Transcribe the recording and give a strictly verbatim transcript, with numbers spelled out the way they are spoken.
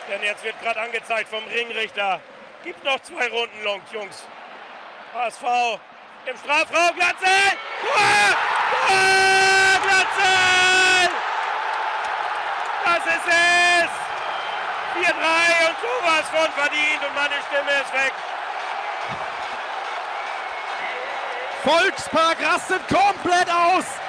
Denn jetzt wird gerade angezeigt vom Ringrichter. Gibt noch zwei Runden lang, Jungs. H S V im Strafraum, Glatzel! Tor! Tor! Glatzel! Das ist es! vier drei und sowas von verdient und meine Stimme ist weg. Volkspark rastet komplett aus.